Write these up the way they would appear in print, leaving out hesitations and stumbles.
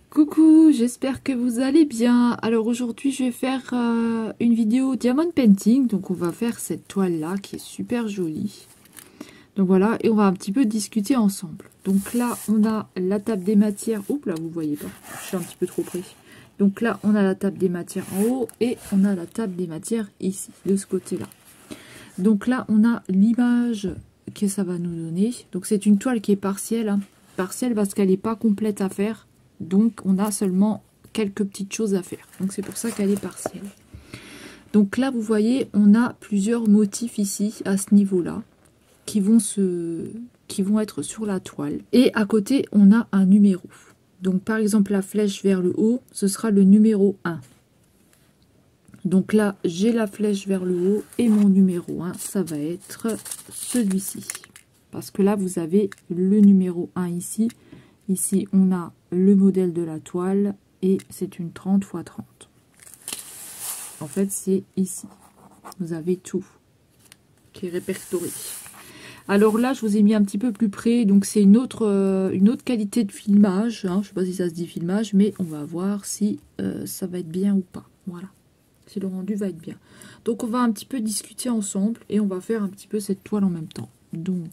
Coucou, j'espère que vous allez bien. Alors aujourd'hui je vais faire une vidéo diamond painting. Donc on va faire cette toile là qui est super jolie. Donc voilà, et on va un petit peu discuter ensemble. Donc là on a la table des matières. Oups là vous voyez pas, je suis un petit peu trop près. Donc là on a la table des matières en haut et on a la table des matières ici, de ce côté là. Donc là on a l'image que ça va nous donner. Donc c'est une toile qui est partielle, hein. Partielle parce qu'elle n'est pas complète à faire. Donc on a seulement quelques petites choses à faire. Donc c'est pour ça qu'elle est partielle. Donc là vous voyez on a plusieurs motifs ici à ce niveau là qui vont être sur la toile. Et à côté on a un numéro. Donc par exemple la flèche vers le haut ce sera le numéro 1. Donc là j'ai la flèche vers le haut et mon numéro 1 ça va être celui-ci. Parce que là vous avez le numéro 1 ici. Ici, on a le modèle de la toile et c'est une 30 x 30. En fait, c'est ici. Vous avez tout qui est répertorié. Alors là, je vous ai mis un petit peu plus près. Donc, c'est une autre qualité de filmage. Hein. Je ne sais pas si ça se dit filmage, mais on va voir si ça va être bien ou pas. Voilà. Si le rendu va être bien. Donc, on va un petit peu discuter ensemble et on va faire un petit peu cette toile en même temps. Donc...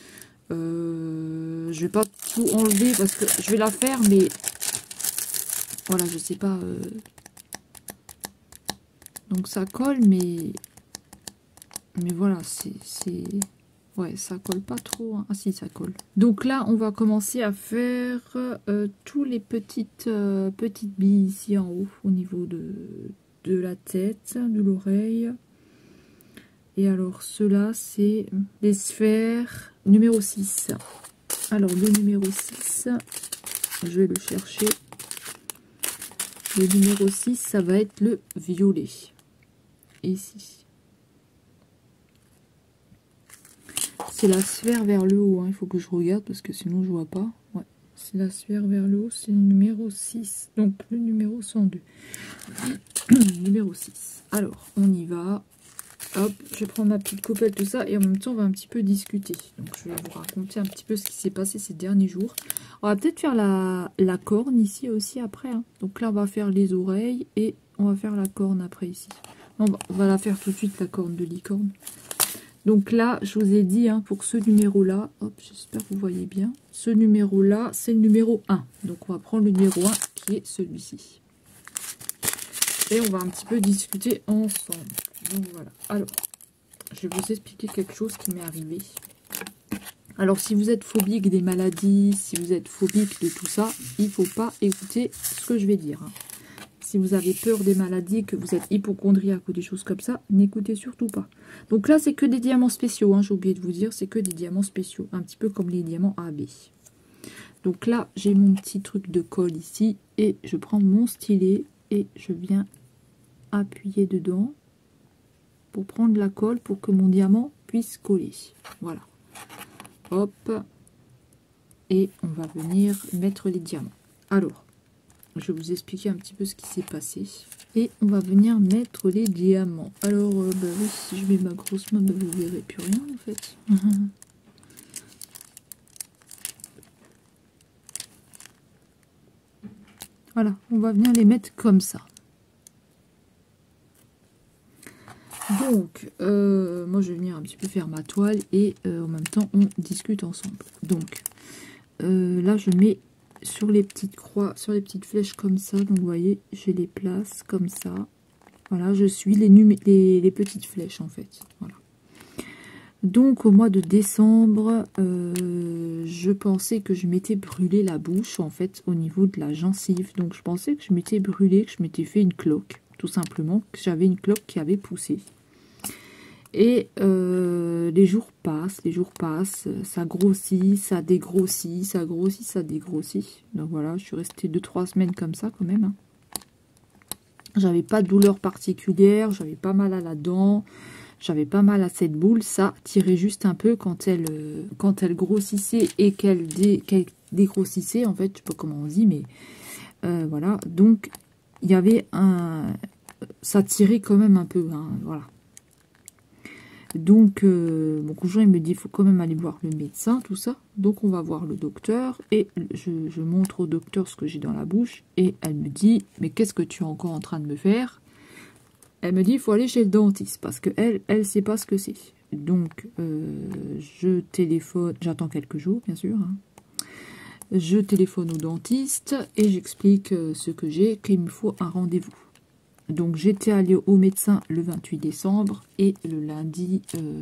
je vais pas tout enlever parce que je vais la faire, mais voilà, je sais pas. Donc ça colle, mais voilà, c'est ouais, ça colle pas trop. Hein. Ah si, ça colle. Donc là, on va commencer à faire tous les petites billes ici en haut, au niveau de la tête, de l'oreille. Et alors, ceux-là, c'est les sphères numéro 6. Alors, le numéro 6, je vais le chercher. Le numéro 6, ça va être le violet. Ici. C'est la sphère vers le haut. Hein. Il faut que je regarde parce que sinon, je vois pas. Ouais, c'est la sphère vers le haut, c'est le numéro 6. Donc, le numéro 102. Numéro 6. Alors, on y va. Hop, je vais prendre ma petite coupelle, tout ça, et en même temps, on va un petit peu discuter. Donc, je vais vous raconter un petit peu ce qui s'est passé ces derniers jours. On va peut-être faire la corne ici aussi après. Hein. Donc là, on va faire les oreilles et on va faire la corne après ici. On va la faire tout de suite, la corne de licorne. Donc là, je vous ai dit, hein, pour ce numéro-là, hop, j'espère que vous voyez bien. Ce numéro-là, c'est le numéro 1. Donc, on va prendre le numéro 1 qui est celui-ci. Et on va un petit peu discuter ensemble. Donc voilà. Alors, je vais vous expliquer quelque chose qui m'est arrivé. Alors, si vous êtes phobique des maladies, si vous êtes phobique de tout ça, il ne faut pas écouter ce que je vais dire. Hein. Si vous avez peur des maladies, que vous êtes hypocondriaque ou des choses comme ça, n'écoutez surtout pas. Donc là, c'est que des diamants spéciaux. Hein, j'ai oublié de vous dire, c'est que des diamants spéciaux. Un petit peu comme les diamants AB. Donc là, j'ai mon petit truc de colle ici. Et je prends mon stylet et je viens appuyer dedans. Pour prendre la colle pour que mon diamant puisse coller. Voilà. Hop. Et on va venir mettre les diamants. Alors, je vais vous expliquer un petit peu ce qui s'est passé. Et on va venir mettre les diamants. Alors, bah oui, si je mets ma grosse main, bah, vous ne verrez plus rien en fait. Voilà, on va venir les mettre comme ça. Donc, moi je vais venir un petit peu faire ma toile et en même temps on discute ensemble. Donc, là je mets sur les petites croix, sur les petites flèches comme ça. Donc vous voyez, je les place comme ça. Voilà, je suis les petites flèches en fait. Voilà. Donc au mois de décembre, je pensais que je m'étais brûlé la bouche en fait au niveau de la gencive. Donc je pensais que je m'étais brûlé, que je m'étais fait une cloque, tout simplement, que j'avais une cloque qui avait poussé. Et les jours passent, ça grossit, ça dégrossit, ça grossit, ça dégrossit. Donc voilà, je suis restée 2-3 semaines comme ça quand même. Hein. J'avais pas de douleur particulière, j'avais pas mal à la dent, j'avais pas mal à cette boule. Ça tirait juste un peu quand elle grossissait et qu'elle dégrossissait. En fait, je sais pas comment on dit, mais voilà. Donc, il y avait ça tirait quand même un peu, hein, voilà. Donc, mon conjoint, il me dit, il faut quand même aller voir le médecin, tout ça. Donc, on va voir le docteur. Et je montre au docteur ce que j'ai dans la bouche. Et elle me dit, mais qu'est-ce que tu es encore en train de me faire? Elle me dit, il faut aller chez le dentiste. Parce qu'elle, elle sait pas ce que c'est. Donc, je téléphone. J'attends quelques jours, bien sûr. Hein. Je téléphone au dentiste et j'explique ce que j'ai, qu'il me faut un rendez-vous. Donc j'étais allée au médecin le 28 décembre et le lundi,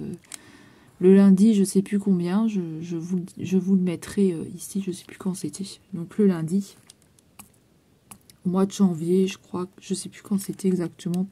je sais plus combien, je vous le mettrai ici, je sais plus quand c'était. Donc le lundi, au mois de janvier, je crois, je sais plus quand c'était exactement.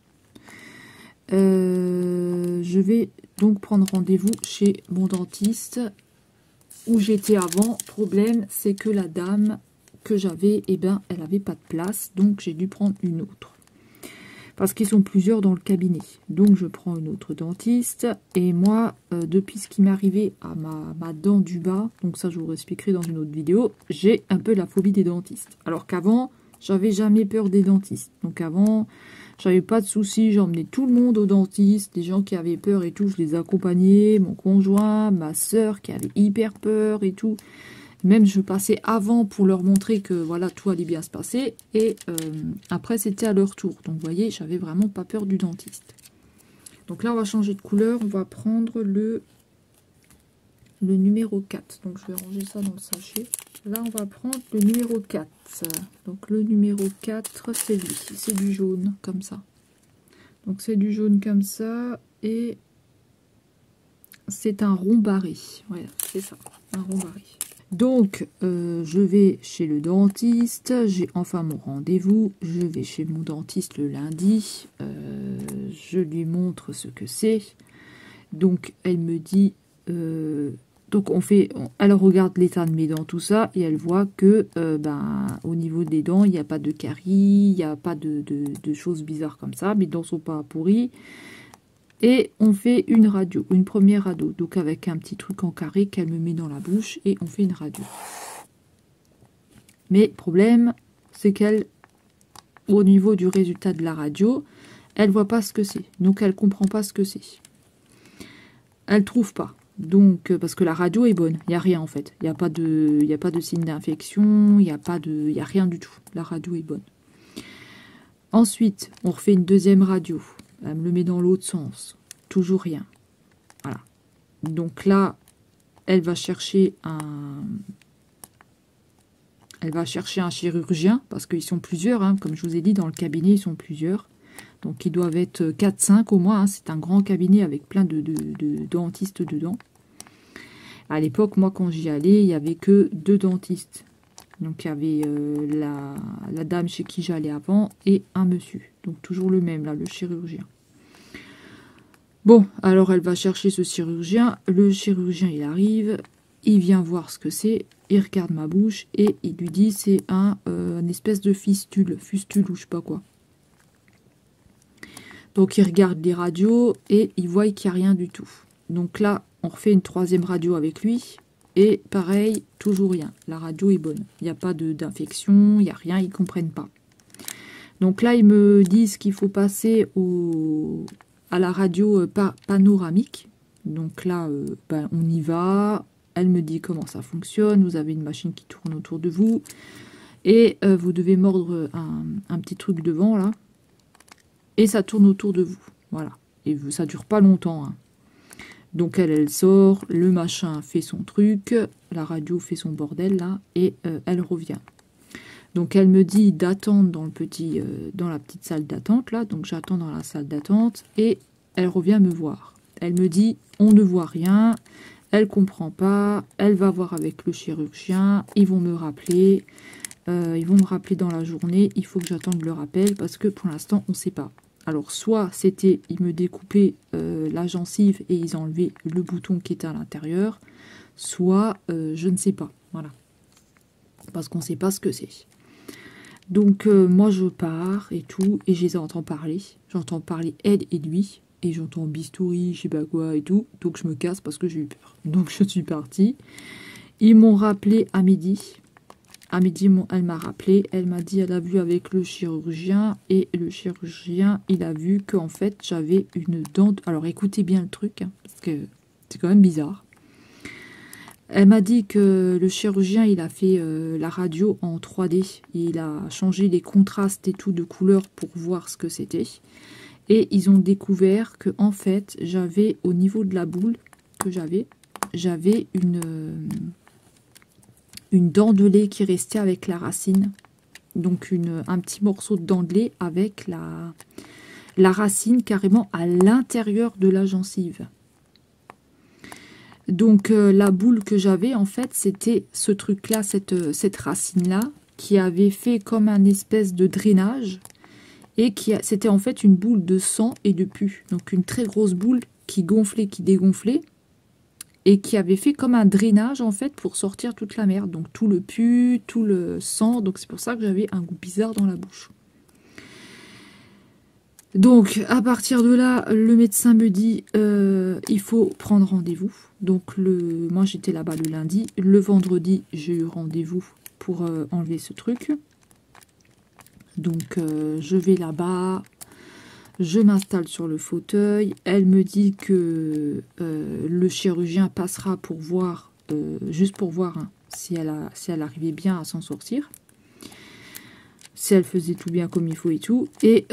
Je vais donc prendre rendez-vous chez mon dentiste où j'étais avant. Problème, c'est que la dame que j'avais, eh ben, elle avait pas de place, donc j'ai dû prendre une autre. Parce qu'ils sont plusieurs dans le cabinet. Donc je prends une autre dentiste. Et moi, depuis ce qui m'est arrivé à ma dent du bas, donc ça je vous expliquerai dans une autre vidéo, j'ai un peu la phobie des dentistes. Alors qu'avant, j'avais jamais peur des dentistes. Donc avant, j'avais pas de soucis, j'emmenais tout le monde au dentiste, les gens qui avaient peur et tout, je les accompagnais, mon conjoint, ma soeur qui avait hyper peur et tout. Même je passais avant pour leur montrer que voilà, tout allait bien se passer. Et après, c'était à leur tour. Donc, vous voyez, j'avais vraiment pas peur du dentiste. Donc là, on va changer de couleur. On va prendre le numéro 4. Donc, je vais ranger ça dans le sachet. Là, on va prendre le numéro 4. Donc, le numéro 4, c'est lui. C'est du jaune, comme ça. Donc, c'est du jaune comme ça. Et c'est un rond barré. Voilà, c'est ça, un rond barré. Donc, je vais chez le dentiste, j'ai enfin mon rendez-vous, je vais chez mon dentiste le lundi, je lui montre ce que c'est. Donc, elle me dit, donc elle regarde l'état de mes dents, tout ça, et elle voit que, au niveau des dents, il n'y a pas de caries, il n'y a pas de choses bizarres comme ça, mes dents sont pas pourries. Et on fait une radio, une première radio, donc avec un petit truc en carré qu'elle me met dans la bouche et on fait une radio. Mais problème, c'est qu'elle, au niveau du résultat de la radio, elle voit pas ce que c'est. Donc elle comprend pas ce que c'est. Elle trouve pas. Donc parce que la radio est bonne, il n'y a rien en fait. Il n'y a pas de signe d'infection, il n'y a rien du tout. La radio est bonne. Ensuite, on refait une deuxième radio. Elle me le met dans l'autre sens. Toujours rien. Voilà. Donc là, elle va chercher un chirurgien, parce qu'ils sont plusieurs, hein. Comme je vous ai dit, dans le cabinet, ils sont plusieurs. Donc ils doivent être 4-5 au moins. Hein. C'est un grand cabinet avec plein de dentistes dedans. À l'époque, moi, quand j'y allais, il n'y avait que 2 dentistes. Donc il y avait la dame chez qui j'allais avant et un monsieur. Donc toujours le même, là, le chirurgien. Bon, alors elle va chercher ce chirurgien. Le chirurgien, il arrive, il vient voir ce que c'est, il regarde ma bouche et il lui dit c'est une espèce de fistule ou je sais pas quoi. Donc il regarde les radios et il voit qu'il n'y a rien du tout. Donc là, on refait une troisième radio avec lui et pareil, toujours rien. La radio est bonne. Il n'y a pas d'infection, il n'y a rien, ils ne comprennent pas. Donc là, ils me disent qu'il faut passer à la radio panoramique. Donc là, on y va. Elle me dit comment ça fonctionne. Vous avez une machine qui tourne autour de vous. Et vous devez mordre un petit truc devant, là. Et ça tourne autour de vous. Voilà. Et ça dure pas longtemps. Hein. Donc elle sort. Le machin fait son truc. La radio fait son bordel, là. Et elle revient. Donc elle me dit d'attendre dans la petite salle d'attente, là. Donc j'attends dans la salle d'attente et elle revient me voir. Elle me dit, on ne voit rien, elle comprend pas, elle va voir avec le chirurgien, ils vont me rappeler dans la journée, il faut que j'attende le rappel parce que pour l'instant on ne sait pas. Alors soit c'était, ils me découpaient la gencive et ils enlevaient le bouton qui était à l'intérieur, soit je ne sais pas, voilà. Parce qu'on ne sait pas ce que c'est. Donc moi je pars et tout, et je les entends parler. J'entends parler elle et lui, et j'entends bistouri, je sais pas quoi et tout. Donc je me casse parce que j'ai eu peur. Donc je suis partie. Ils m'ont rappelé à midi. À midi, elle m'a rappelé. Elle m'a dit, elle a vu avec le chirurgien, et le chirurgien, il a vu qu'en fait j'avais une dent. Alors écoutez bien le truc, hein, que c'est quand même bizarre. Elle m'a dit que le chirurgien, il a fait la radio en 3D. Il a changé les contrastes et tout de couleurs pour voir ce que c'était. Et ils ont découvert que en fait, j'avais au niveau de la boule que j'avais une dent de lait qui restait avec la racine. Donc un petit morceau de dent de lait avec la racine carrément à l'intérieur de la gencive. Donc la boule que j'avais, en fait, c'était ce truc-là, cette racine-là, qui avait fait comme un espèce de drainage, et c'était en fait une boule de sang et de pus. Donc une très grosse boule qui gonflait, qui dégonflait, et qui avait fait comme un drainage, en fait, pour sortir toute la merde. Donc tout le pus, tout le sang, donc c'est pour ça que j'avais un goût bizarre dans la bouche. Donc, à partir de là, le médecin me dit il faut prendre rendez-vous. Donc, moi, j'étais là-bas le lundi. Le vendredi, j'ai eu rendez-vous pour enlever ce truc. Donc, je vais là-bas. Je m'installe sur le fauteuil. Elle me dit que le chirurgien passera pour voir, juste pour voir hein, si elle arrivait bien à s'en sortir. Si elle faisait tout bien comme il faut et tout. Et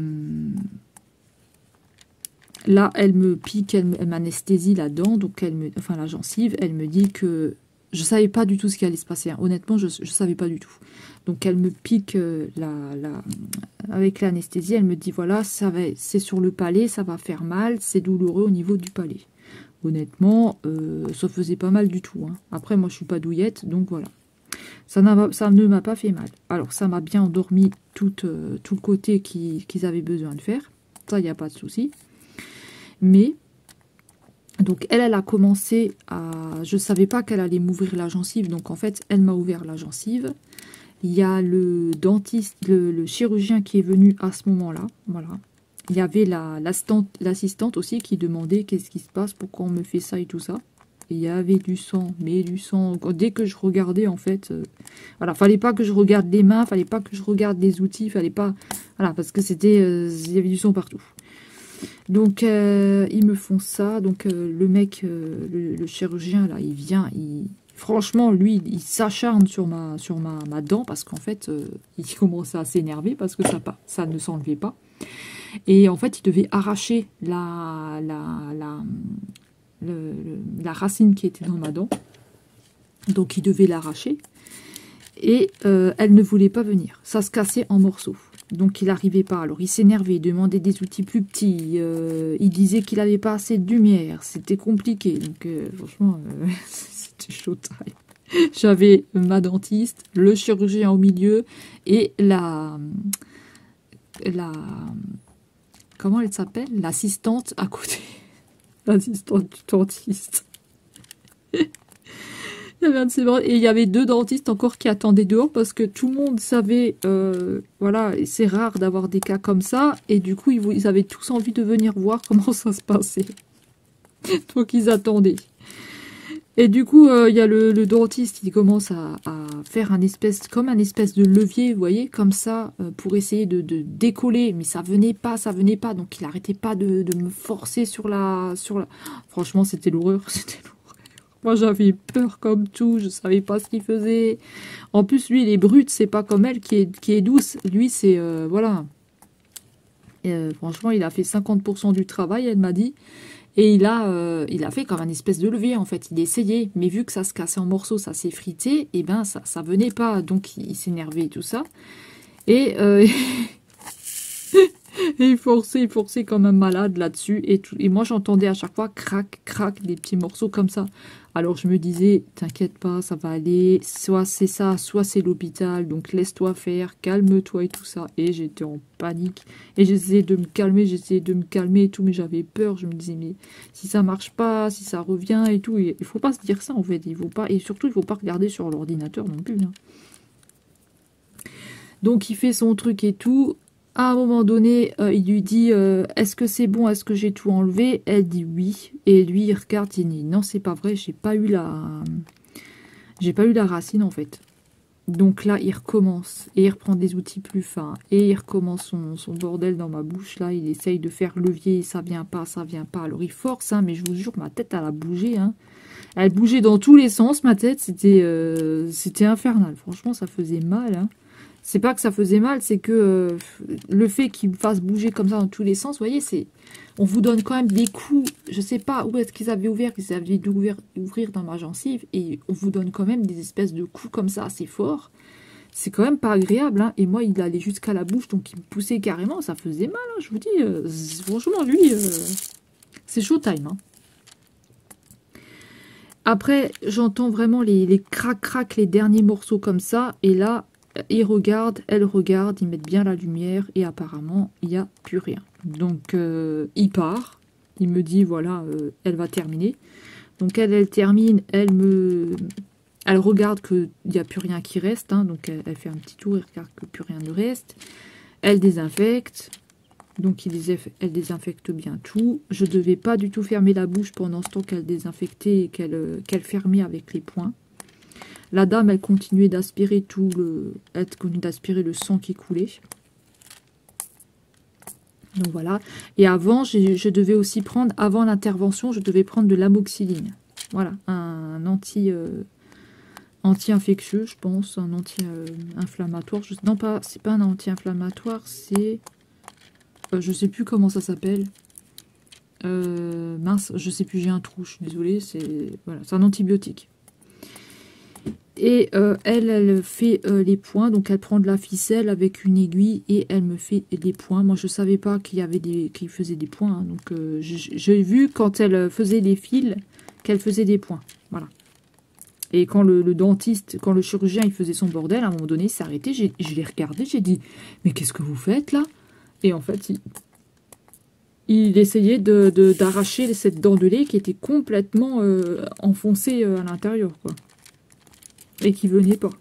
là, elle me pique, elle m'anesthésie la dent, donc enfin la gencive. Elle me dit que je savais pas du tout ce qui allait se passer. Hein. Honnêtement, je savais pas du tout. Donc elle me pique avec l'anesthésie. Elle me dit voilà, c'est sur le palais, ça va faire mal, c'est douloureux au niveau du palais. Honnêtement, ça faisait pas mal du tout. Hein. Après, moi, je suis pas douillette, donc voilà. Ça ne m'a pas fait mal. Alors, ça m'a bien endormi tout le côté qu'ils avaient besoin de faire. Ça, il n'y a pas de souci. Mais, donc, elle a commencé à... Je ne savais pas qu'elle allait m'ouvrir la gencive. Donc, en fait, elle m'a ouvert la gencive. Il y a le dentiste, le chirurgien qui est venu à ce moment-là. Voilà. Il y avait l'assistante aussi qui demandait qu'est-ce qui se passe, pourquoi on me fait ça et tout ça. Il y avait du sang, mais du sang. Dès que je regardais, en fait, voilà, fallait pas que je regarde les mains, fallait pas que je regarde les outils, fallait pas, voilà, parce que c'était, il y avait du sang partout. Donc ils me font ça. Donc le mec, le chirurgien là, il vient, franchement, lui, il s'acharne sur ma dent parce qu'en fait, il commençait à s'énerver parce que ça ne s'enlevait pas. Et en fait, il devait arracher la racine qui était dans ma dent. Donc il devait l'arracher. Et elle ne voulait pas venir. Ça se cassait en morceaux. Donc il n'arrivait pas. Alors il s'énervait, il demandait des outils plus petits. Il disait qu'il n'avait pas assez de lumière. C'était compliqué. Donc franchement, c'était chaud. J'avais ma dentiste, le chirurgien au milieu et comment elle s'appelle? L'assistante à côté. L'assistante du dentiste. Il y avait un de ces bras, et il y avait deux dentistes encore qui attendaient dehors parce que tout le monde savait, voilà, c'est rare d'avoir des cas comme ça, et du coup ils avaient tous envie de venir voir comment ça se passait. Donc ils attendaient. Et du coup, il y a le dentiste, il commence à faire comme un espèce de levier, vous voyez, comme ça, pour essayer de décoller. Mais ça venait pas. Donc il arrêtait pas de me forcer sur la... Franchement, c'était l'horreur, Moi, j'avais peur comme tout, je savais pas ce qu'il faisait. En plus, lui, il est brut, c'est pas comme elle qui est douce. Lui, c'est... voilà. Franchement, il a fait 50% du travail, elle m'a dit. Et il a fait comme un espèce de levier, en fait. Il essayait, mais vu que ça se cassait en morceaux, ça s'effritait, et ben ça venait pas. Donc il s'énervait et tout ça. Et il forçait comme un malade là-dessus. Et moi, j'entendais à chaque fois crac, crac, des petits morceaux comme ça. Alors je me disais, t'inquiète pas, ça va aller. Soit c'est ça, soit c'est l'hôpital. Donc laisse-toi faire, calme-toi et tout ça. Et j'étais en panique. Et j'essayais de me calmer, et tout. Mais j'avais peur. Je me disais, mais si ça marche pas, si ça revient et tout. Il faut pas se dire ça en fait. Il faut pas, et surtout, il faut pas regarder sur l'ordinateur non plus. Hein. Donc il fait son truc et tout. À un moment donné, il lui dit est-ce que c'est bon, est-ce que j'ai tout enlevé? Elle dit oui. Et lui, il regarde, il dit non, c'est pas vrai, j'ai pas eu la racine en fait. Donc là, il recommence, et il reprend des outils plus fins, et il recommence son bordel dans ma bouche. Là, il essaye de faire levier, ça vient pas, ça vient pas. Alors il force, hein, mais je vous jure, ma tête, elle a bougé. Hein. Elle bougeait dans tous les sens, ma tête, c'était infernal. Franchement, ça faisait mal. Hein. C'est pas que ça faisait mal, c'est que le fait qu'il me fasse bouger comme ça dans tous les sens, vous voyez, on vous donne quand même des coups, je sais pas où est-ce qu'ils avaient ouvert, qu'ils avaient dû ouvrir dans ma gencive, et on vous donne quand même des espèces de coups comme ça assez forts. C'est quand même pas agréable, hein. Et moi, il allait jusqu'à la bouche, donc il me poussait carrément, ça faisait mal, hein, je vous dis. Franchement, lui, c'est showtime. Hein. Après, j'entends vraiment les crac-crac, les derniers morceaux comme ça, et là, ils regardent, elles regardent, ils mettent bien la lumière, et apparemment, il n'y a plus rien. Donc, il part, il me dit, voilà, elle va terminer. Donc, elle termine, elle regarde qu'il n'y a plus rien qui reste, hein, donc elle fait un petit tour, elle regarde que plus rien ne reste. Elle désinfecte, donc elle désinfecte bien tout. Je ne devais pas du tout fermer la bouche pendant ce temps qu'elle désinfectait et qu'elle fermait avec les poings. La dame, elle continuait d'aspirer le sang qui coulait. Donc voilà. Et avant, je devais aussi prendre, avant l'intervention, je devais prendre de l'amoxicilline. Voilà, un anti-infectieux, je pense, un anti-inflammatoire. Non, c'est pas un anti-inflammatoire, c'est... je sais plus comment ça s'appelle. Mince, je sais plus, j'ai un trou, je suis désolée. Voilà, c'est un antibiotique. Et elle fait les points, donc elle prend de la ficelle avec une aiguille et elle me fait des points. Moi, je ne savais pas qu'il faisait des points, hein, donc j'ai vu quand elle faisait les fils qu'elle faisait des points. Voilà. Et quand le dentiste, quand le chirurgien, il faisait son bordel, à un moment donné, il s'est arrêté, je l'ai regardé, j'ai dit « Mais qu'est-ce que vous faites là ?» Et en fait, il essayait d'arracher cette dent de lait qui était complètement enfoncée à l'intérieur, quoi. Et qui venait pas.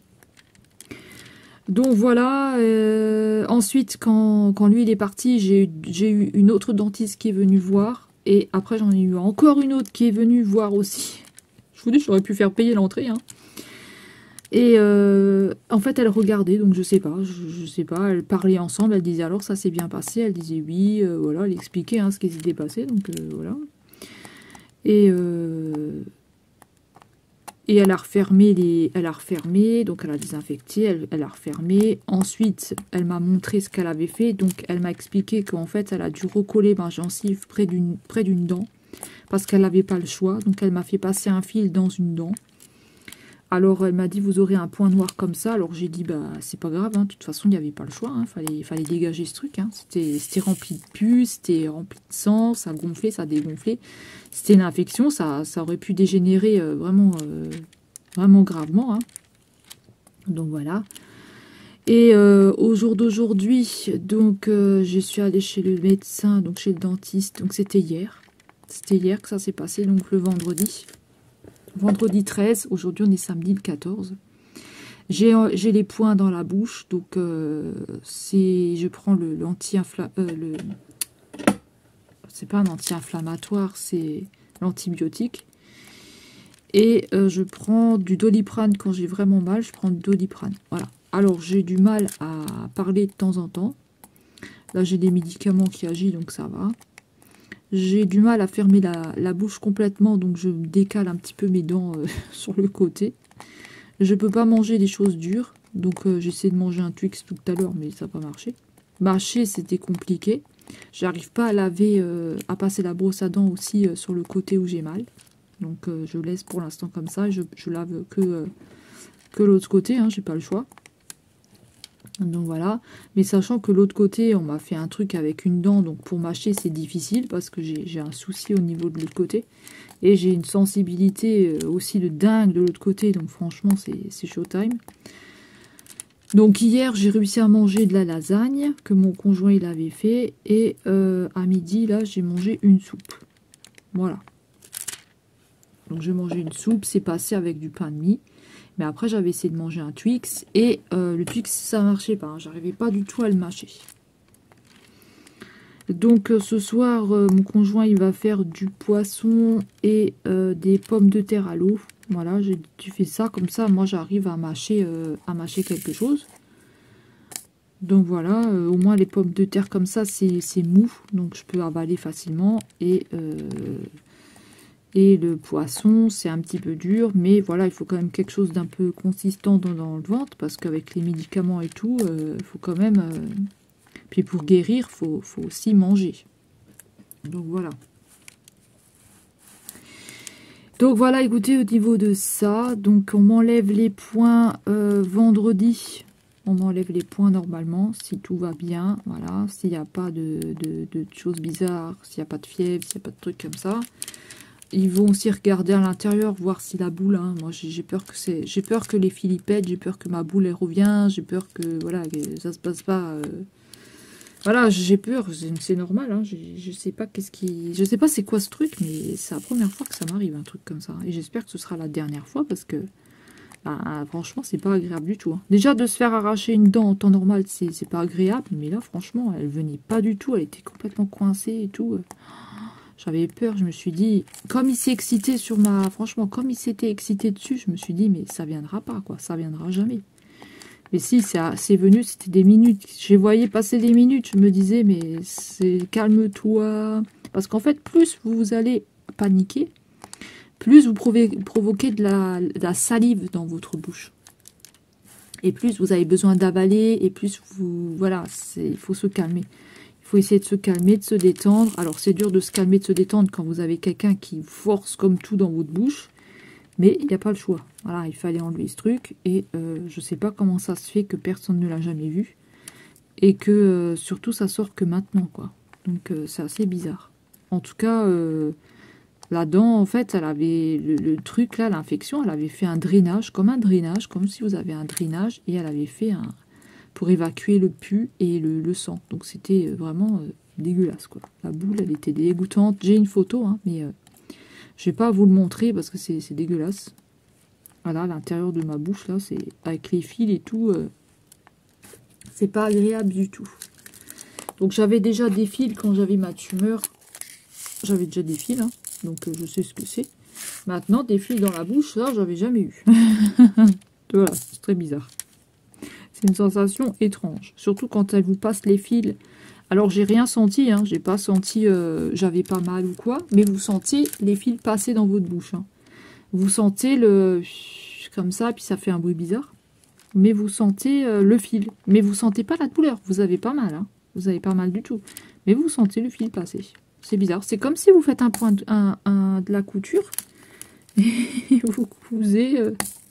Donc voilà, ensuite quand lui il est parti, j'ai eu une autre dentiste qui est venue voir, et après j'en ai eu encore une autre qui est venue voir aussi. Je vous dis, j'aurais pu faire payer l'entrée. Hein. Et en fait elle regardait, donc je sais pas, elle parlait ensemble, elle disait alors ça s'est bien passé, elle disait oui, voilà, elle expliquait hein, ce qui s'était passé, donc voilà. Et elle a refermé, donc elle a désinfecté, elle a refermé. Ensuite, elle m'a montré ce qu'elle avait fait. Donc, elle m'a expliqué qu'en fait, elle a dû recoller ma gencive près d'une dent. Parce qu'elle n'avait pas le choix. Donc, elle m'a fait passer un fil dans une dent. Alors, elle m'a dit, vous aurez un point noir comme ça. Alors, j'ai dit, bah, c'est pas grave. Hein. De toute façon, il n'y avait pas le choix. Hein. Fallait dégager ce truc. Hein. C'était rempli de pus, c'était rempli de sang, ça gonflait, ça dégonflait. C'était une infection, ça aurait pu dégénérer vraiment gravement. Hein. Donc, voilà. Et au jour d'aujourd'hui, donc, je suis allée chez le médecin, donc chez le dentiste. Donc, c'était hier. C'était hier que ça s'est passé, donc le vendredi. Vendredi 13, aujourd'hui on est samedi le 14. J'ai les points dans la bouche, donc je prends c'est pas un anti-inflammatoire, c'est l'antibiotique. Et je prends du Doliprane quand j'ai vraiment mal, je prends du Doliprane. Voilà. Alors j'ai du mal à parler de temps en temps. Là j'ai des médicaments qui agissent, donc ça va. J'ai du mal à fermer la bouche complètement, donc je décale un petit peu mes dents sur le côté. Je peux pas manger des choses dures, donc j'essaie de manger un Twix tout à l'heure, mais ça n'a pas marché. Mâcher, c'était compliqué. J'arrive pas à laver, à passer la brosse à dents aussi sur le côté où j'ai mal. Donc je laisse pour l'instant comme ça, je lave que l'autre côté, hein, j'ai pas le choix. Donc voilà, mais sachant que l'autre côté, on m'a fait un truc avec une dent, donc pour mâcher c'est difficile parce que j'ai un souci au niveau de l'autre côté. Et j'ai une sensibilité aussi de dingue de l'autre côté, donc franchement c'est showtime. Donc hier j'ai réussi à manger de la lasagne que mon conjoint il avait fait, et à midi là j'ai mangé une soupe. Voilà. Donc j'ai mangé une soupe, c'est passé avec du pain de mie. Mais après, j'avais essayé de manger un Twix. Et le Twix, ça marchait pas. Hein, j'arrivais pas du tout à le mâcher. Donc, ce soir, mon conjoint, il va faire du poisson et des pommes de terre à l'eau. Voilà, tu fais ça, comme ça, moi j'arrive à mâcher quelque chose. Donc voilà, au moins les pommes de terre comme ça, c'est mou, donc je peux avaler facilement. Et le poisson, c'est un petit peu dur, mais voilà, il faut quand même quelque chose d'un peu consistant dans le ventre, parce qu'avec les médicaments et tout, il faut quand même... Puis pour guérir, faut aussi manger. Donc voilà. Donc voilà, écoutez, au niveau de ça, donc on m'enlève les points vendredi. On m'enlève les points normalement, si tout va bien. Voilà, s'il n'y a pas de choses bizarres, s'il n'y a pas de fièvre, s'il n'y a pas de trucs comme ça. Ils vont aussi regarder à l'intérieur, voir si la boule, hein, moi j'ai peur que les fils y pètent, j'ai peur que ma boule elle revient, j'ai peur que voilà, que ça se passe pas. Voilà, j'ai peur, c'est normal, hein, je sais pas je sais pas c'est quoi ce truc, mais c'est la première fois que ça m'arrive un truc comme ça. Et j'espère que ce sera la dernière fois parce que bah, franchement c'est pas agréable du tout. Hein. Déjà de se faire arracher une dent en temps normal, c'est pas agréable, mais là franchement elle venait pas du tout, elle était complètement coincée et tout. J'avais peur, je me suis dit, comme il s'est excité franchement, comme il s'était excité dessus, je me suis dit, mais ça viendra pas, quoi, ça viendra jamais. Mais si, c'est venu, c'était des minutes. Je voyais passer des minutes, je me disais, mais calme-toi. Parce qu'en fait, plus vous allez paniquer, plus vous provoquez de la salive dans votre bouche. Et plus vous avez besoin d'avaler, et plus voilà, il faut se calmer. Il faut essayer de se calmer, de se détendre. Alors, c'est dur de se calmer, de se détendre quand vous avez quelqu'un qui force comme tout dans votre bouche. Mais il n'y a pas le choix. Voilà, il fallait enlever ce truc. Et je ne sais pas comment ça se fait que personne ne l'a jamais vu. Et que surtout ça sort que maintenant, quoi. Donc c'est assez bizarre. En tout cas, la dent, en fait, elle avait le truc là, l'infection, elle avait fait un drainage, comme si vous avez un drainage. Et elle avait fait pour évacuer le pus et le sang. Donc c'était vraiment dégueulasse, quoi. La boule, elle était dégoûtante. J'ai une photo, hein, mais... je vais pas vous le montrer parce que c'est dégueulasse. Voilà, l'intérieur de ma bouche, là, c'est avec les fils et tout. C'est pas agréable du tout. Donc, j'avais déjà des fils quand j'avais ma tumeur. J'avais déjà des fils, hein, donc je sais ce que c'est. Maintenant, des fils dans la bouche, ça, j'avais jamais eu. Voilà, c'est très bizarre. C'est une sensation étrange. Surtout quand elle vous passe les fils. Alors, j'ai rien senti, hein. J'ai pas senti, j'avais pas mal ou quoi. Mais vous sentez les fils passer dans votre bouche. Hein. Vous sentez comme ça, puis ça fait un bruit bizarre. Mais vous sentez le fil. Mais vous sentez pas la douleur. Vous avez pas mal, hein. Vous avez pas mal du tout. Mais vous sentez le fil passer. C'est bizarre. C'est comme si vous faites un point de la couture. Et vous cousez...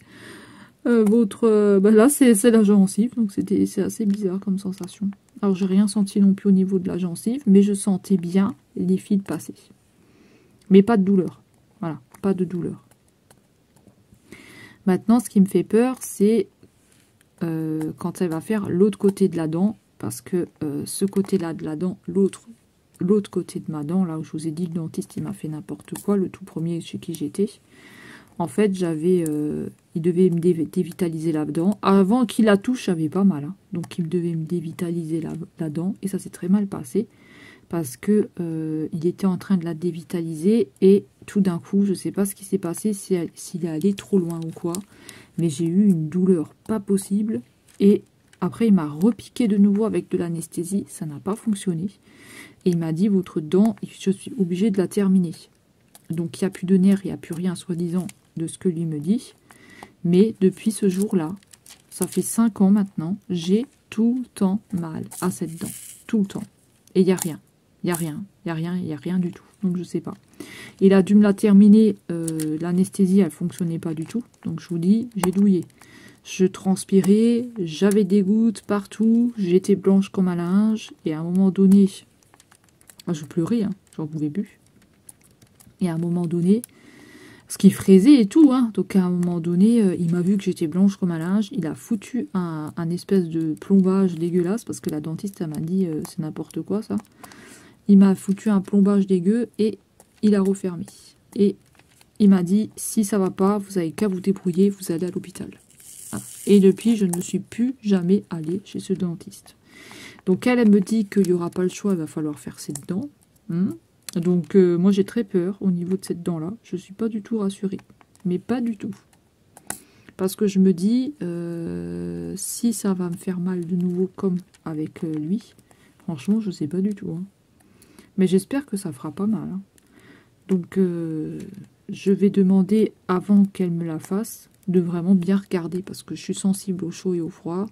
là c'est la gencive, donc c'est assez bizarre comme sensation. Alors j'ai rien senti non plus au niveau de la gencive, mais je sentais bien les fils passer. Mais pas de douleur. Voilà, pas de douleur. Maintenant, ce qui me fait peur, c'est quand elle va faire l'autre côté de la dent, parce que ce côté-là de la dent, l'autre côté de ma dent, là où je vous ai dit, le dentiste, il m'a fait n'importe quoi, le tout premier chez qui j'étais. En fait, il devait me dévitaliser la dent. Avant qu'il la touche, j'avais pas mal. Hein. Donc, il devait me dévitaliser la dent. Et ça s'est très mal passé. Parce que il était en train de la dévitaliser. Et tout d'un coup, je sais pas ce qui s'est passé, s'il est allé trop loin ou quoi. Mais j'ai eu une douleur pas possible. Et après, il m'a repiqué de nouveau avec de l'anesthésie. Ça n'a pas fonctionné. Et il m'a dit, votre dent, je suis obligée de la terminer. Donc, il n'y a plus de nerfs, il n'y a plus rien, soi-disant, de ce que lui me dit. Mais depuis ce jour-là, ça fait 5 ans maintenant, j'ai tout le temps mal à cette dent. Tout le temps. Et il n'y a rien. Il n'y a rien. Il n'y a rien. Il n'y a rien du tout. Donc, je ne sais pas. Il a dû me la terminer. L'anesthésie, elle ne fonctionnait pas du tout. Donc, je vous dis, j'ai douillé. Je transpirais. J'avais des gouttes partout. J'étais blanche comme un linge. Et à un moment donné, je pleurais. Hein, j'en pouvais plus. Et à un moment donné, ce qu'il fraisait et tout, hein. Donc à un moment donné, il m'a vu que j'étais blanche comme un linge. Il a foutu un espèce de plombage dégueulasse, parce que la dentiste m'a dit, c'est n'importe quoi ça. Il m'a foutu un plombage dégueu et il a refermé. Et il m'a dit, si ça va pas, vous avez qu'à vous débrouiller, vous allez à l'hôpital. Voilà. Et depuis, je ne suis plus jamais allée chez ce dentiste. Donc elle me dit qu'il n'y aura pas le choix, il va falloir faire ses dents. Donc moi j'ai très peur au niveau de cette dent là, je suis pas du tout rassurée. mais pas du tout. Parce que je me dis, si ça va me faire mal de nouveau comme avec lui, franchement, je sais pas du tout. Hein. Mais j'espère que ça fera pas mal. Hein. Donc, je vais demander, avant qu'elle me la fasse, de vraiment bien regarder, parce que je suis sensible au chaud et au froid.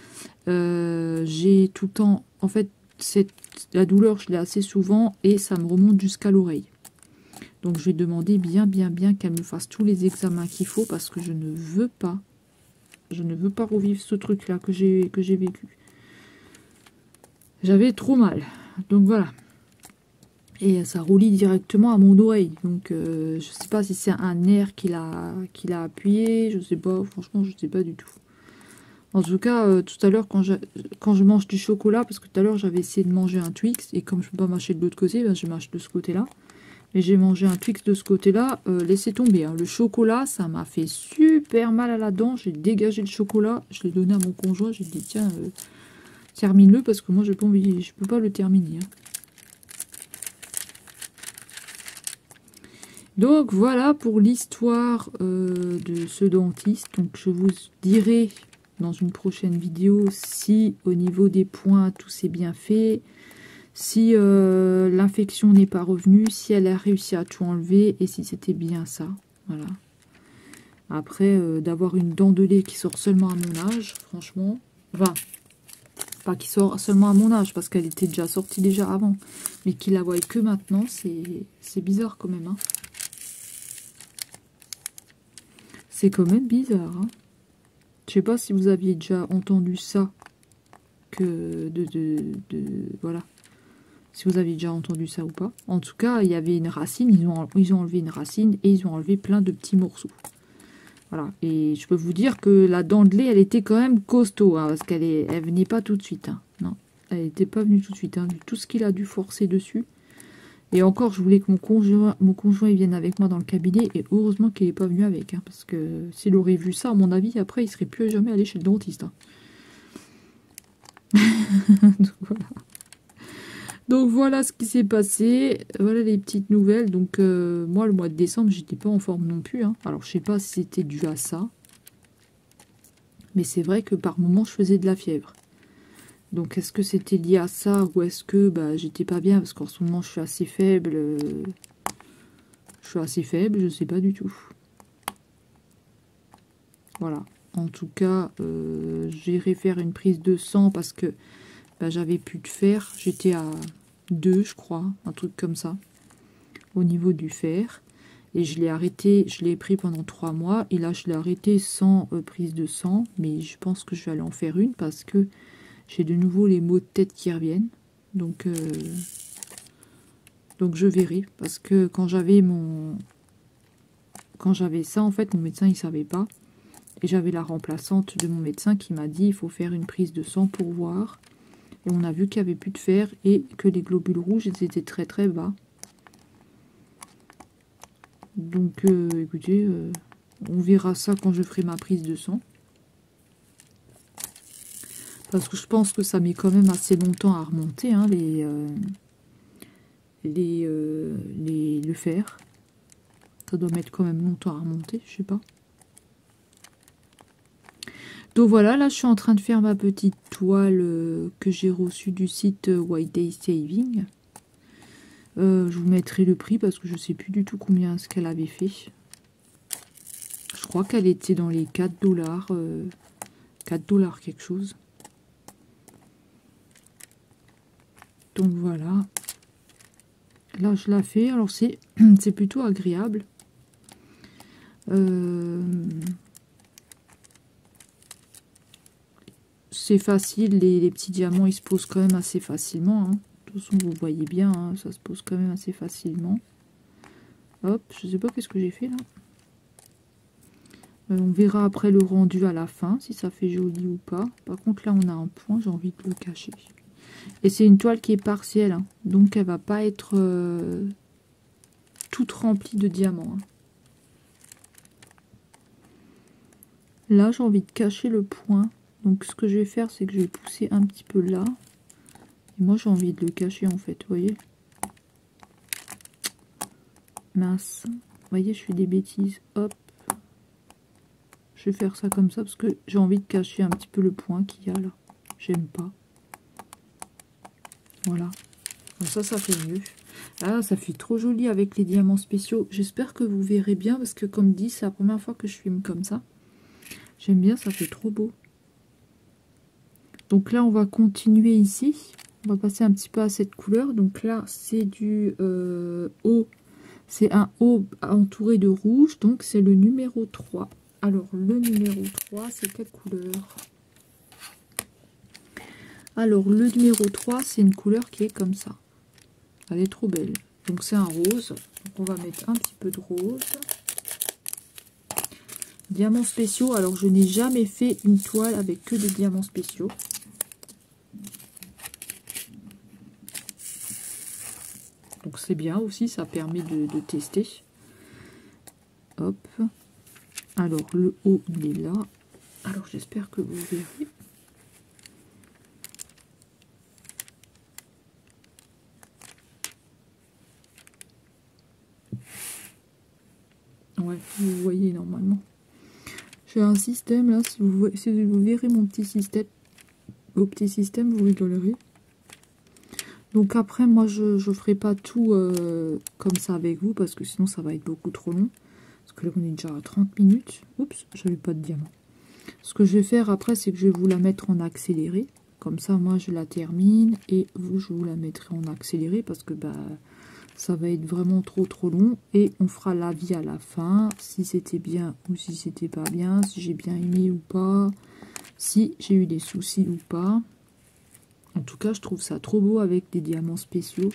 J'ai tout le temps... En fait, la douleur, je l'ai assez souvent, et ça me remonte jusqu'à l'oreille. Donc, je vais demander bien qu'elle me fasse tous les examens qu'il faut, parce que je ne veux pas revivre ce truc-là que j'ai vécu. J'avais trop mal. Donc, voilà. Et ça relie directement à mon oreille. Donc, je sais pas si c'est un nerf qu'il a appuyé. Je sais pas. Franchement, je sais pas du tout. En tout cas, tout à l'heure, quand je mange du chocolat, parce que tout à l'heure, j'avais essayé de manger un Twix, et comme je peux pas mâcher de l'autre côté, ben, je mâche de ce côté-là. Et j'ai mangé un Twix de ce côté-là, laissez tomber. Hein. Le chocolat, ça m'a fait super mal à la dent. J'ai dégagé le chocolat, je l'ai donné à mon conjoint. J'ai dit, tiens, termine-le, parce que moi, je peux pas le terminer. Hein. Donc, voilà pour l'histoire de ce dentiste. Donc, je vous dirai dans une prochaine vidéo si au niveau des points tout s'est bien fait, si l'infection n'est pas revenue, si elle a réussi à tout enlever et si c'était bien ça. Voilà. Après, d'avoir une dent de lait qui sort seulement à mon âge, franchement, enfin, pas qui sort seulement à mon âge parce qu'elle était déjà sortie déjà avant, mais qu'il la voie que maintenant, c'est bizarre quand même. Hein. C'est quand même bizarre. Hein. Je sais pas si vous aviez déjà entendu ça, que voilà, si vous aviez déjà entendu ça ou pas. En tout cas, il y avait une racine, ils ont enlevé une racine et ils ont enlevé plein de petits morceaux. Voilà, et je peux vous dire que la dent de lait, elle était quand même costaud, hein, parce elle venait pas tout de suite. Hein. Non, elle n'était pas venue tout de suite, hein, vu tout ce qu'il a dû forcer dessus. Et encore, je voulais que mon conjoint il vienne avec moi dans le cabinet, et heureusement qu'il n'est pas venu avec, hein, parce que s'il aurait vu ça, à mon avis, après, il ne serait plus jamais allé chez le dentiste. Hein. Donc voilà ce qui s'est passé, voilà les petites nouvelles. Donc moi, le mois de décembre, j'étais pas en forme non plus. Hein. Alors, je sais pas si c'était dû à ça, mais c'est vrai que par moments, je faisais de la fièvre. Donc, est-ce que c'était lié à ça ou est-ce que j'étais pas bien parce qu'en ce moment, je suis assez faible. Je sais pas du tout. Voilà. En tout cas, j'irai faire une prise de sang parce que j'avais plus de fer. J'étais à 2, je crois, un truc comme ça, au niveau du fer. Et je l'ai arrêté, je l'ai pris pendant 3 mois. Et là, je l'ai arrêté sans prise de sang. Mais je pense que je vais aller en faire une parce que j'ai de nouveau les maux de tête qui reviennent. Donc je verrai. Parce que quand j'avais ça, en fait, mon médecin, il savait pas. Et j'avais la remplaçante de mon médecin qui m'a dit il faut faire une prise de sang pour voir. Et on a vu qu'il n'y avait plus de fer et que les globules rouges ils étaient très très bas. Donc écoutez, on verra ça quand je ferai ma prise de sang. Parce que je pense que ça met quand même assez longtemps à remonter, hein, le fer. Ça doit mettre quand même longtemps à remonter, je sais pas. Donc voilà, là je suis en train de faire ma petite toile que j'ai reçue du site White Day Saving. Je vous mettrai le prix parce que je sais plus du tout combien ce qu'elle avait fait. Je crois qu'elle était dans les 4 $, 4 $ quelque chose. Donc voilà. Là je la fais, alors c'est plutôt agréable. C'est facile, les petits diamants ils se posent quand même assez facilement. Hein. De toute façon vous voyez bien, hein, ça se pose quand même assez facilement. Hop, je sais pas qu'est-ce que j'ai fait là. On verra après le rendu à la fin, si ça fait joli ou pas. Par contre là on a un point, j'ai envie de le cacher. Et c'est une toile qui est partielle, hein, donc elle va pas être toute remplie de diamants. Hein. Là j'ai envie de cacher le point. Donc ce que je vais faire, c'est que je vais pousser un petit peu là. Et moi j'ai envie de le cacher en fait, vous voyez. Mince. Vous voyez, je fais des bêtises. Hop. Je vais faire ça comme ça parce que j'ai envie de cacher un petit peu le point qu'il y a là. J'aime pas. Voilà. Comme ça fait mieux. Ah, ça fait trop joli avec les diamants spéciaux. J'espère que vous verrez bien parce que comme dit, c'est la première fois que je filme comme ça. J'aime bien, ça fait trop beau. Donc là, on va continuer ici. On va passer un petit peu à cette couleur. Donc là, c'est du haut. C'est un haut entouré de rouge. Donc c'est le numéro 3. Alors, le numéro 3, c'est quelle couleur? Alors, le numéro 3, c'est une couleur qui est comme ça. Elle est trop belle. Donc, c'est un rose. Donc, on va mettre un petit peu de rose. Diamants spéciaux. Alors, je n'ai jamais fait une toile avec que des diamants spéciaux. Donc, c'est bien aussi. Ça permet de tester. Hop. Alors, le haut, il est là. Alors, j'espère que vous verrez. Ouais, vous voyez normalement. J'ai un système là. Si vous verrez mon petit système, au petit système, vous rigolerez. Donc après, moi, je ferai pas tout comme ça avec vous parce que sinon, ça va être beaucoup trop long. Parce que là, on est déjà à 30 minutes. Oups, j'avais pas de diamant. Ce que je vais faire après, c'est que je vais vous la mettre en accéléré. Comme ça, moi, je la termine. Et vous, je vous la mettrai en accéléré parce que bah, ça va être vraiment trop long. Et on fera l'avis à la fin. Si c'était bien ou si c'était pas bien. Si j'ai bien aimé ou pas. Si j'ai eu des soucis ou pas. En tout cas, je trouve ça trop beau avec des diamants spéciaux.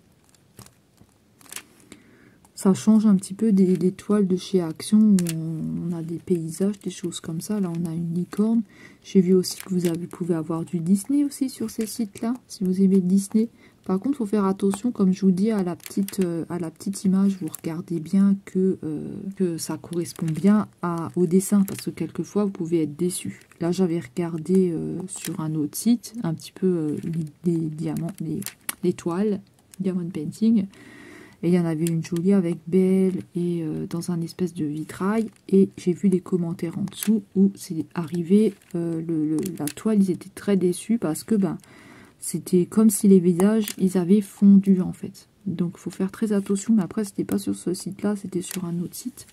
Ça change un petit peu des toiles de chez Action où on a des paysages, des choses comme ça. Là, on a une licorne. J'ai vu aussi que vous pouvez avoir du Disney aussi sur ces sites-là, si vous aimez Disney. Par contre, il faut faire attention, comme je vous dis, à la petite image. Vous regardez bien que ça correspond bien au dessin, parce que quelquefois, vous pouvez être déçu. Là, j'avais regardé sur un autre site, un petit peu les diamants, les toiles, Diamond Painting. Et il y en avait une jolie avec Belle et dans un espèce de vitrail. Et j'ai vu des commentaires en dessous où c'est arrivé, la toile, ils étaient très déçus parce que ben, c'était comme si les visages, ils avaient fondu en fait. Donc il faut faire très attention. Mais après, c'était pas sur ce site-là, c'était sur un autre site.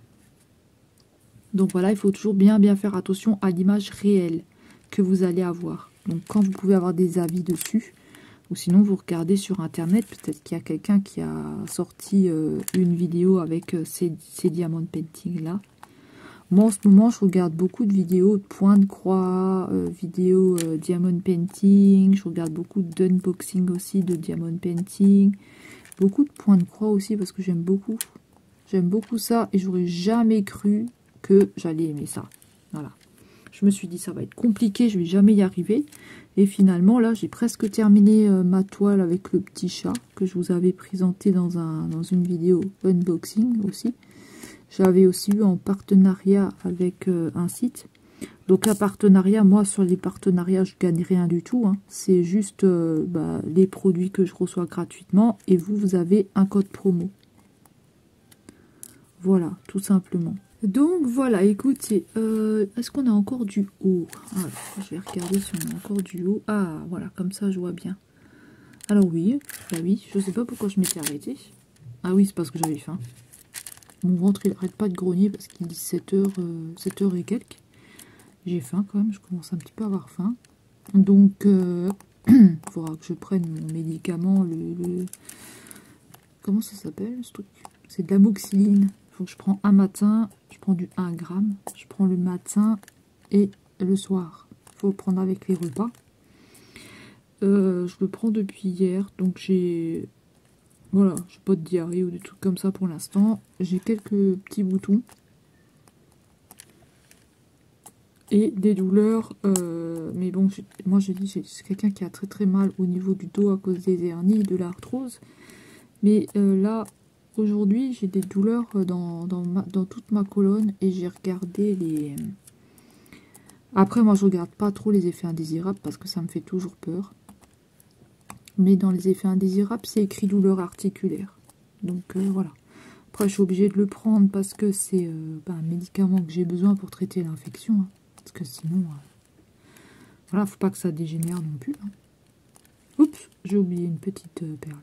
Donc voilà, il faut toujours bien faire attention à l'image réelle que vous allez avoir. Donc quand vous pouvez avoir des avis dessus, ou sinon vous regardez sur internet, peut-être qu'il y a quelqu'un qui a sorti une vidéo avec ces diamants painting là. Moi en ce moment je regarde beaucoup de vidéos de point de croix, vidéos diamond painting, je regarde beaucoup d'unboxing aussi de diamond painting, beaucoup de points de croix aussi parce que j'aime beaucoup ça et j'aurais jamais cru que j'allais aimer ça. Voilà. Je me suis dit ça va être compliqué, je vais jamais y arriver. Et finalement, là, j'ai presque terminé ma toile avec le petit chat que je vous avais présenté dans une vidéo unboxing aussi. J'avais aussi eu en partenariat avec un site. Donc un partenariat, moi sur les partenariats, je gagne rien du tout. Hein. C'est juste les produits que je reçois gratuitement et vous avez un code promo. Voilà, tout simplement. Donc voilà, écoutez, est-ce qu'on a encore du haut? Alors, je vais regarder si on a encore du haut. Ah, voilà, comme ça je vois bien. Alors oui, bah oui, je sais pas pourquoi je m'étais arrêtée. Ah oui, c'est parce que j'avais faim. Mon ventre, il arrête pas de grogner parce qu'il dit 7h et quelques. J'ai faim quand même, je commence un petit peu à avoir faim. Donc, il faudra que je prenne mon médicament, Comment ça s'appelle ce truc? C'est de l'amoxicilline. Il faut que je prends un matin, je prends du 1 gramme, je prends le matin et le soir. Il faut le prendre avec les repas. Je le prends depuis hier, donc j'ai... Voilà, j'ai pas de diarrhée ou des trucs comme ça pour l'instant. J'ai quelques petits boutons. Et des douleurs, mais bon, moi j'ai dit, c'est quelqu'un qui a très mal au niveau du dos à cause des hernies, de l'arthrose. Mais là... Aujourd'hui, j'ai des douleurs dans toute ma colonne et j'ai regardé les... Après, moi, je regarde pas trop les effets indésirables parce que ça me fait toujours peur. Mais dans les effets indésirables, c'est écrit douleur articulaire. Donc, voilà. Après, je suis obligée de le prendre parce que c'est un médicament que j'ai besoin pour traiter l'infection. Hein. Parce que sinon, voilà, faut pas que ça dégénère non plus. Hein. Oups, j'ai oublié une petite perle.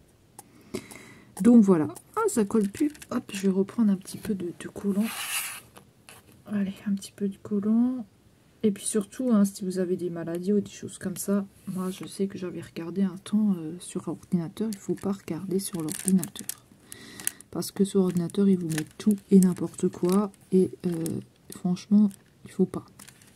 Donc voilà. Ah, ça colle plus. Hop, je vais reprendre un petit peu de collant. Allez, un petit peu de collant. Et puis surtout, hein, si vous avez des maladies ou des choses comme ça, moi je sais que j'avais regardé un temps sur ordinateur. Il ne faut pas regarder sur l'ordinateur. Parce que sur ordinateur, ils vous mettent tout et n'importe quoi. Et franchement, il faut pas.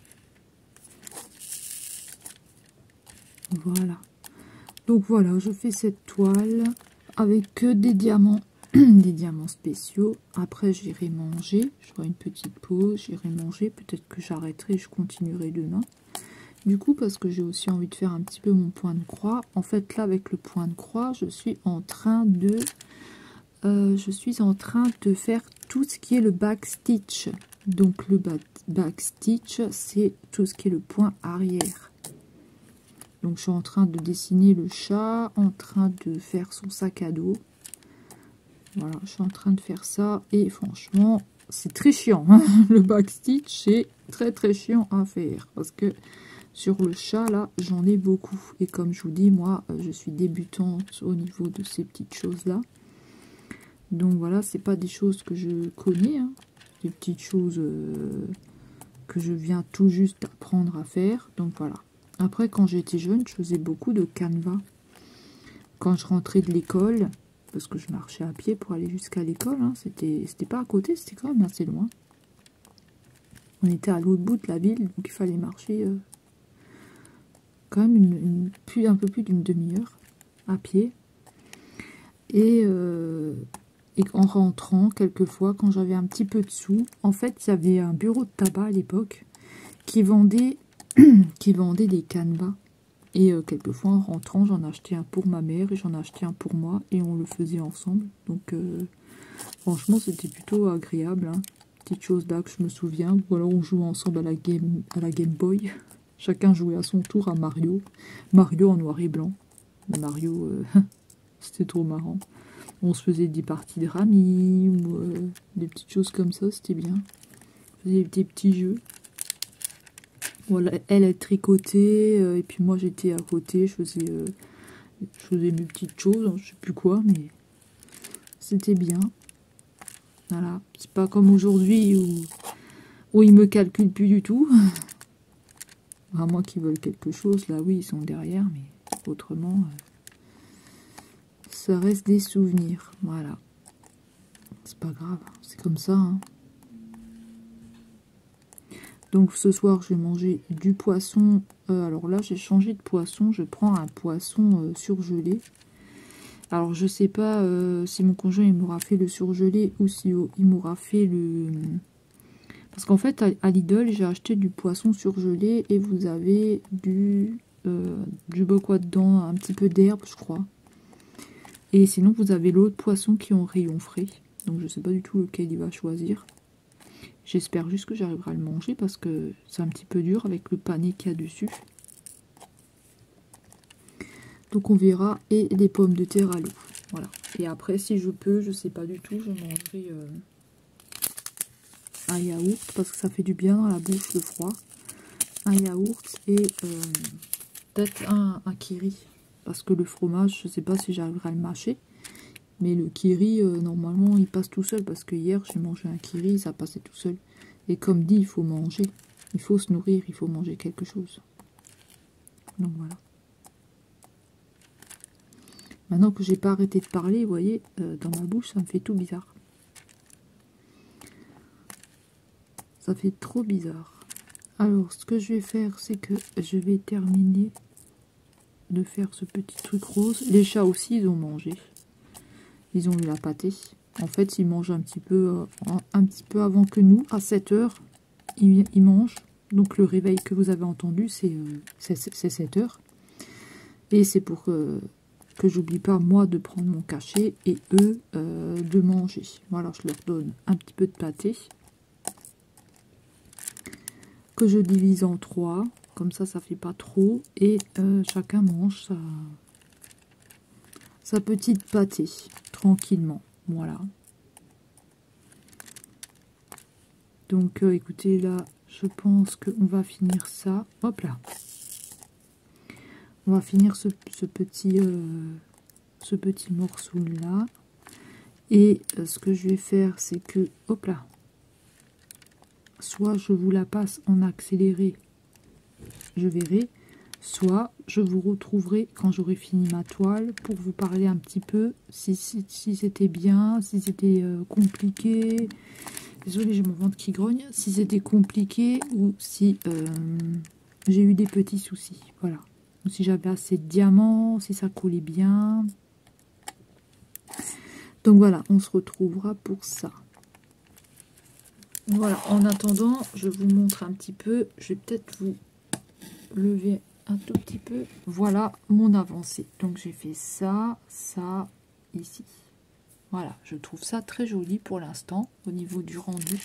Voilà. Donc voilà, je fais cette toile avec que des diamants, des diamants spéciaux. Après, j'irai manger. Je ferai une petite pause, j'irai manger. Peut-être que j'arrêterai, je continuerai demain. Du coup, parce que j'ai aussi envie de faire un petit peu mon point de croix. En fait, là, avec le point de croix, je suis en train de faire tout ce qui est le backstitch. Donc, le backstitch, c'est tout ce qui est le point arrière. Donc, je suis en train de dessiner le chat, en train de faire son sac à dos. Voilà, je suis en train de faire ça. Et franchement, c'est très chiant. Hein. Le backstitch, c'est très très chiant à faire. Parce que sur le chat, là, j'en ai beaucoup. Et comme je vous dis, moi, je suis débutante au niveau de ces petites choses-là. Donc voilà, c'est pas des choses que je connais. Hein. Des petites choses que je viens tout juste d'apprendre à faire. Donc voilà. Après, quand j'étais jeune, je faisais beaucoup de canevas. Quand je rentrais de l'école, parce que je marchais à pied pour aller jusqu'à l'école, hein, c'était pas à côté, c'était quand même assez loin. On était à l'autre bout de la ville, donc il fallait marcher quand même un peu plus d'une demi-heure à pied. Et en rentrant, quelquefois, quand j'avais un petit peu de sous, en fait, il y avait un bureau de tabac à l'époque qui vendait des canevas. Et quelquefois, en rentrant, j'en achetais un pour ma mère et j'en achetais un pour moi. Et on le faisait ensemble. Donc, franchement, c'était plutôt agréable. Hein. Petite chose là que je me souviens. Ou alors, on jouait ensemble à la Game Boy. Chacun jouait à son tour à Mario. Mario en noir et blanc. Mario, c'était trop marrant. On se faisait des parties de rami ou des petites choses comme ça. C'était bien. On faisait des petits jeux. Voilà, elle tricotait et puis moi j'étais à côté, je faisais mes petites choses, hein, je sais plus quoi, mais c'était bien. Voilà, c'est pas comme aujourd'hui où ils me calculent plus du tout. À moins qu'ils veulent quelque chose, là oui ils sont derrière, mais autrement ça reste des souvenirs. Voilà, c'est pas grave, c'est comme ça. Hein. Donc ce soir, je vais manger du poisson. Alors là, j'ai changé de poisson. Je prends un poisson surgelé. Alors je sais pas si mon conjoint il m'aura fait le surgelé ou si il m'aura fait le... Parce qu'en fait, à Lidl, j'ai acheté du poisson surgelé et vous avez du quoi dedans, un petit peu d'herbe, je crois. Et sinon, vous avez l'autre poisson qui est en rayon frais. Donc je sais pas du tout lequel il va choisir. J'espère juste que j'arriverai à le manger parce que c'est un petit peu dur avec le pané qu'il y a dessus. Donc on verra. Et les pommes de terre à l'eau. Voilà. Et après, si je peux, je sais pas du tout, je mangerai un yaourt parce que ça fait du bien dans la bouche le froid. Un yaourt et peut-être un kiri. Parce que le fromage, je sais pas si j'arriverai à le mâcher. Mais le kiri, normalement, il passe tout seul. Parce que hier, j'ai mangé un kiri, ça passait tout seul. Et comme dit, il faut manger. Il faut se nourrir, il faut manger quelque chose. Donc voilà. Maintenant que j'ai pas arrêté de parler, vous voyez, dans ma bouche, ça me fait tout bizarre. Ça fait trop bizarre. Alors, ce que je vais faire, c'est que je vais terminer de faire ce petit truc rose. Les chats aussi, ils ont mangé. Ils ont eu la pâtée. En fait, ils mangent un petit peu avant que nous. À 7 h, ils mangent. Donc, le réveil que vous avez entendu, c'est 7 h. Et c'est pour que j'oublie pas, moi, de prendre mon cachet et eux de manger. Voilà, je leur donne un petit peu de pâté. Que je divise en 3. Comme ça, ça fait pas trop. Et chacun mange sa petite pâtée. Tranquillement. Voilà. Donc écoutez, là, je pense qu'on va finir ça. Hop là. On va finir ce petit morceau là. Et ce que je vais faire, c'est que, hop là, soit je vous la passe en accéléré, je verrai, soit je vous retrouverai quand j'aurai fini ma toile pour vous parler un petit peu si c'était bien, si c'était compliqué. Désolée, j'ai mon ventre qui grogne. Si c'était compliqué ou si j'ai eu des petits soucis. Voilà. Ou si j'avais assez de diamants, si ça coulait bien. Donc voilà, on se retrouvera pour ça. Voilà, en attendant, je vous montre un petit peu. Je vais peut-être vous lever un tout petit peu. Voilà mon avancée. Donc j'ai fait ça, ça, ici. Voilà, je trouve ça très joli pour l'instant au niveau du rendu.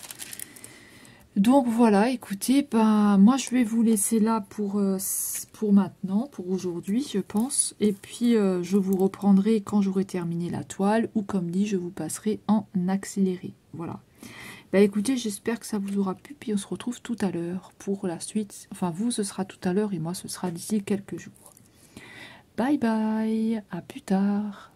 Donc voilà, écoutez, ben, moi je vais vous laisser là pour maintenant, pour aujourd'hui je pense. Et puis je vous reprendrai quand j'aurai terminé la toile ou comme dit, je vous passerai en accéléré. Voilà. Ben écoutez, j'espère que ça vous aura plu, puis on se retrouve tout à l'heure pour la suite. Enfin vous, ce sera tout à l'heure et moi ce sera d'ici quelques jours. Bye bye, à plus tard.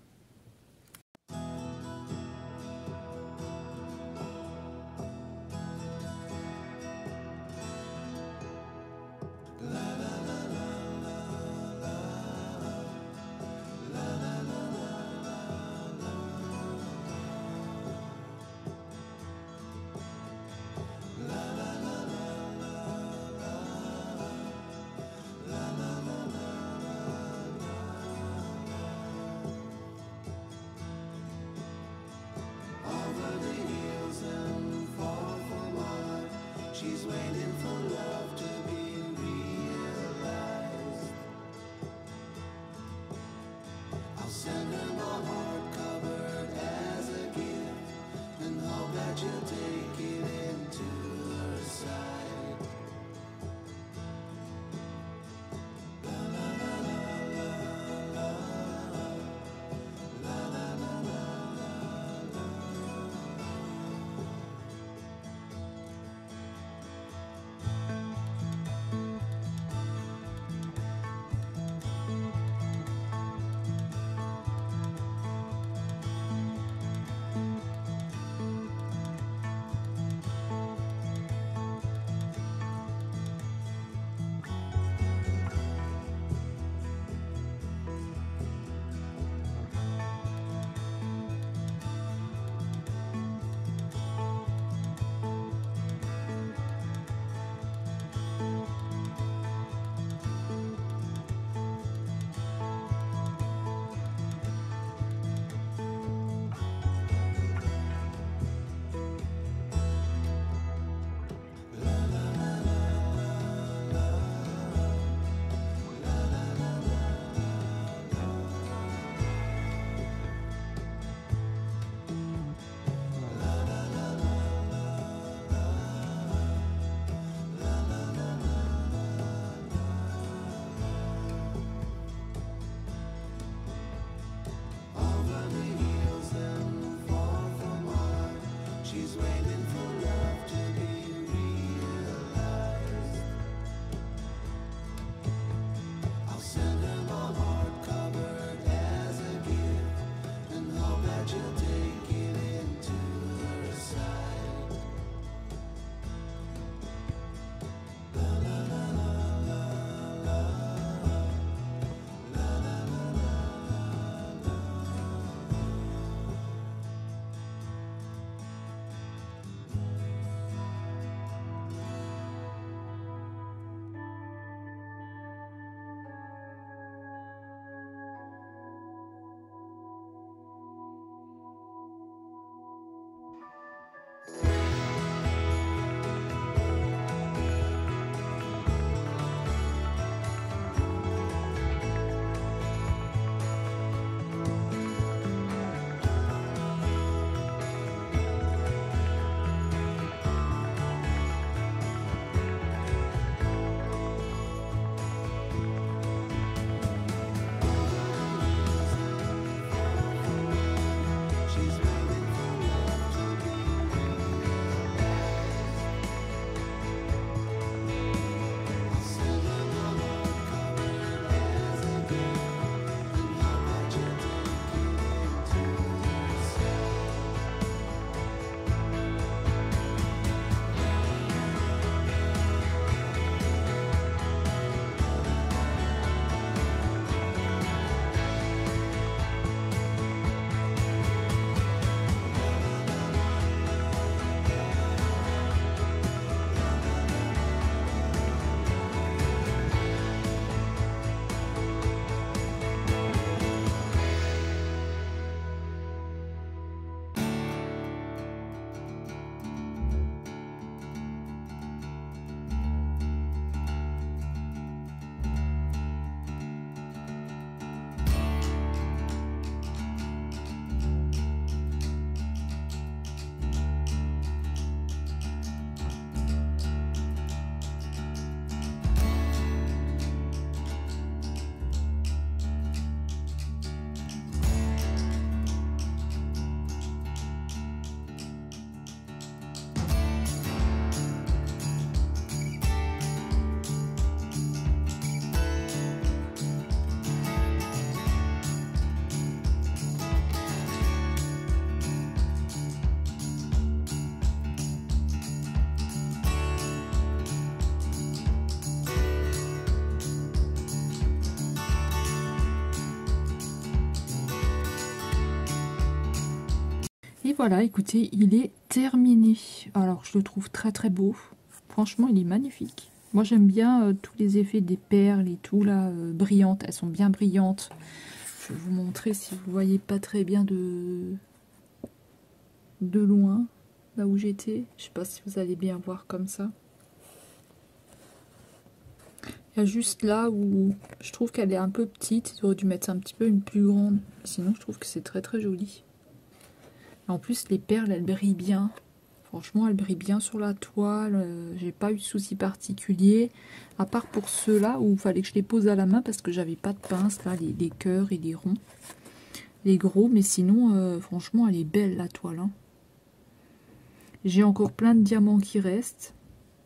Et voilà, écoutez, il est terminé. Alors, je le trouve très très beau. Franchement, il est magnifique. Moi, j'aime bien tous les effets des perles et tout, là, brillantes. Elles sont bien brillantes. Je vais vous montrer si vous voyez pas très bien de loin, là où j'étais. Je sais pas si vous allez bien voir comme ça. Il y a juste là où je trouve qu'elle est un peu petite. J'aurais dû mettre un petit peu une plus grande. Sinon, je trouve que c'est très très joli. En plus, les perles, elles brillent bien. Franchement, elles brillent bien sur la toile. J'ai pas eu de soucis particuliers. À part pour ceux-là où il fallait que je les pose à la main parce que j'avais pas de pince. Là, les cœurs et les ronds. Les gros. Mais sinon, franchement, elle est belle la toile. Hein. J'ai encore plein de diamants qui restent.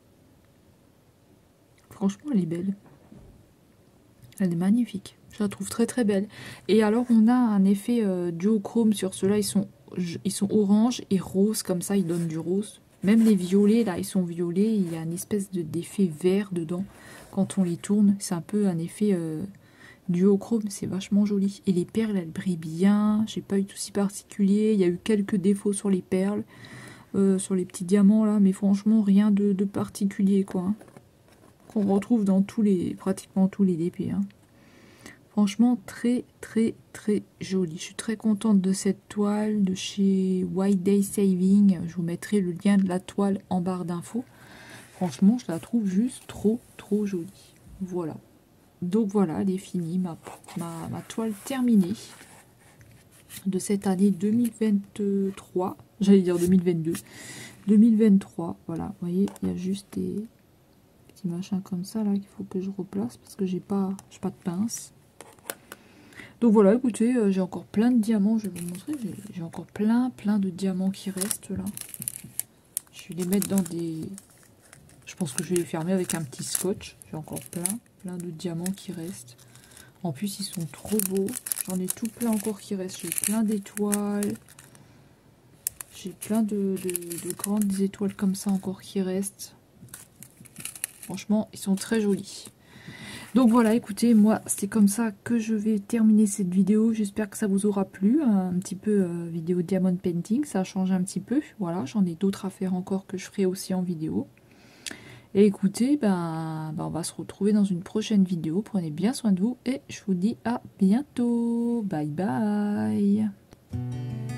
Franchement, elle est belle. Elle est magnifique. Je la trouve très très belle. Et alors, on a un effet duochrome sur ceux-là. Ils sont orange et rose, comme ça, ils donnent du rose. Même les violets, là, ils sont violets. Il y a une espèce d'effet vert dedans. Quand on les tourne, c'est un peu un effet duochrome. C'est vachement joli. Et les perles, elles brillent bien. J'ai pas eu de soucis particuliers. Il y a eu quelques défauts sur les perles. Sur les petits diamants, là. Mais franchement, rien de particulier, quoi. Hein. Qu'on retrouve dans pratiquement tous les DP. Hein. Franchement, très très très joli. Je suis très contente de cette toile de chez White Day Saving. Je vous mettrai le lien de la toile en barre d'infos. Franchement, je la trouve juste trop trop jolie. Voilà. Donc voilà, elle est finie. Ma toile terminée de cette année 2023. J'allais dire 2022. 2023, voilà. Vous voyez, il y a juste des petits machins comme ça là qu'il faut que je replace parce que j'ai pas de pince. Donc voilà, écoutez, j'ai encore plein de diamants, je vais vous montrer, j'ai encore plein de diamants qui restent là. Je vais les mettre dans des... Je pense que je vais les fermer avec un petit scotch. J'ai encore plein de diamants qui restent. En plus, ils sont trop beaux. J'en ai tout plein encore qui restent. J'ai plein d'étoiles. J'ai plein de grandes étoiles comme ça encore qui restent. Franchement, ils sont très jolis. Donc voilà, écoutez, moi, c'est comme ça que je vais terminer cette vidéo. J'espère que ça vous aura plu. Un petit peu vidéo diamond painting, ça change un petit peu. Voilà, j'en ai d'autres à faire encore que je ferai aussi en vidéo. Et écoutez, on va se retrouver dans une prochaine vidéo. Prenez bien soin de vous et je vous dis à bientôt. Bye bye.